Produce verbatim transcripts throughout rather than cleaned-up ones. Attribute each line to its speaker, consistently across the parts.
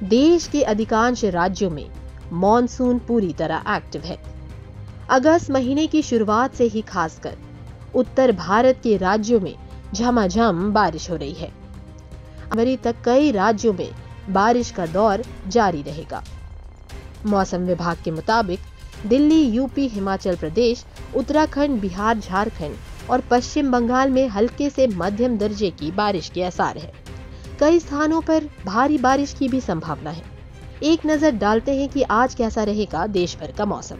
Speaker 1: देश के अधिकांश राज्यों में मॉनसून पूरी तरह एक्टिव है। अगस्त महीने की शुरुआत से ही खासकर उत्तर भारत के राज्यों में झमाझम बारिश हो रही है। जनवरी तक कई राज्यों में बारिश का दौर जारी रहेगा। मौसम विभाग के मुताबिक दिल्ली, यूपी, हिमाचल प्रदेश, उत्तराखंड, बिहार, झारखंड और पश्चिम बंगाल में हल्के से मध्यम दर्जे की बारिश के आसार है। कई स्थानों पर भारी बारिश की भी संभावना है। एक नजर डालते हैं कि आज कैसा रहेगा देश भर का मौसम।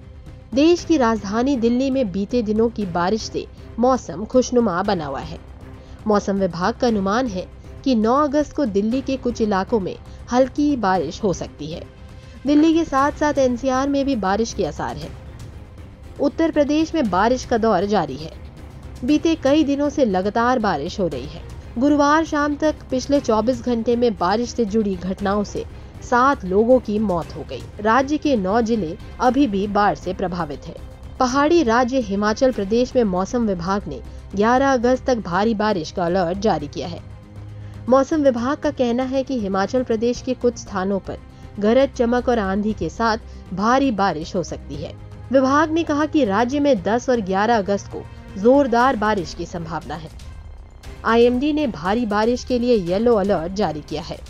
Speaker 1: देश की राजधानी दिल्ली में बीते दिनों की बारिश से मौसम खुशनुमा बना हुआ है। मौसम विभाग का अनुमान है कि नौ अगस्त को दिल्ली के कुछ इलाकों में हल्की बारिश हो सकती है। दिल्ली के साथ साथ एनसीआर में भी बारिश के आसार है। उत्तर प्रदेश में बारिश का दौर जारी है। बीते कई दिनों से लगातार बारिश हो रही है। गुरुवार शाम तक पिछले चौबीस घंटे में बारिश से जुड़ी घटनाओं से सात लोगों की मौत हो गई। राज्य के नौ जिले अभी भी बाढ़ से प्रभावित है। पहाड़ी राज्य हिमाचल प्रदेश में मौसम विभाग ने ग्यारह अगस्त तक भारी बारिश का अलर्ट जारी किया है। मौसम विभाग का कहना है कि हिमाचल प्रदेश के कुछ स्थानों पर गरज, चमक और आंधी के साथ भारी बारिश हो सकती है। विभाग ने कहा कि राज्य में दस और ग्यारह अगस्त को जोरदार बारिश की संभावना है। आईएमडी ने भारी बारिश के लिए येलो अलर्ट जारी किया है।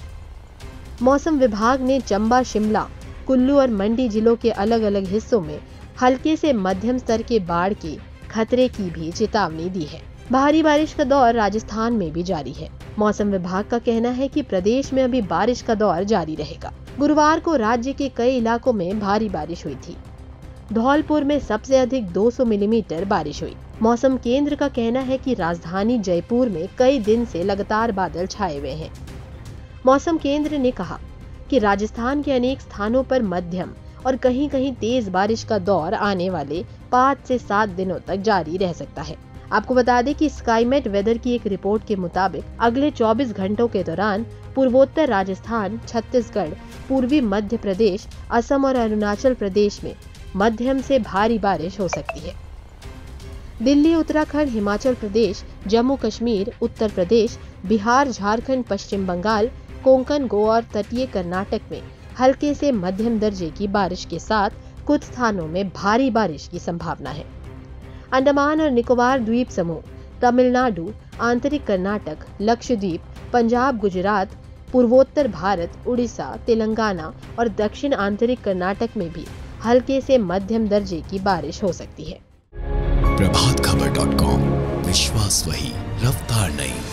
Speaker 1: मौसम विभाग ने चंबा, शिमला, कुल्लू और मंडी जिलों के अलग अलग हिस्सों में हल्के से मध्यम स्तर के बाढ़ के खतरे की भी चेतावनी दी है। भारी बारिश का दौर राजस्थान में भी जारी है। मौसम विभाग का कहना है कि प्रदेश में अभी बारिश का दौर जारी रहेगा। गुरुवार को राज्य के कई इलाकों में भारी बारिश हुई थी। धौलपुर में सबसे अधिक दो सौ मिलीमीटर बारिश हुई। मौसम केंद्र का कहना है कि राजधानी जयपुर में कई दिन से लगातार बादल छाए हुए हैं। मौसम केंद्र ने कहा कि राजस्थान के अनेक स्थानों पर मध्यम और कहीं कहीं तेज बारिश का दौर आने वाले पाँच से सात दिनों तक जारी रह सकता है। आपको बता दें कि स्काईमेट वेदर की एक रिपोर्ट के मुताबिक अगले चौबीस घंटों के दौरान पूर्वोत्तर राजस्थान, छत्तीसगढ़, पूर्वी मध्य प्रदेश, असम और अरुणाचल प्रदेश में मध्यम से भारी बारिश हो सकती है। दिल्ली, उत्तराखंड, हिमाचल प्रदेश, जम्मू कश्मीर, उत्तर प्रदेश, बिहार, झारखंड, पश्चिम बंगाल, कोंकण, गोवा और तटीय कर्नाटक में हल्के से मध्यम दर्जे की बारिश के साथ कुछ स्थानों में भारी बारिश की संभावना है। अंडमान और निकोबार द्वीप समूह, तमिलनाडु, आंतरिक कर्नाटक, लक्षद्वीप, पंजाब, गुजरात, पूर्वोत्तर भारत, उड़ीसा, तेलंगाना और दक्षिण आंतरिक कर्नाटक में भी हल्के से मध्यम दर्जे की बारिश हो सकती है।
Speaker 2: प्रभात खबर डॉट कॉम, विश्वास वही, रफ्तार नहीं।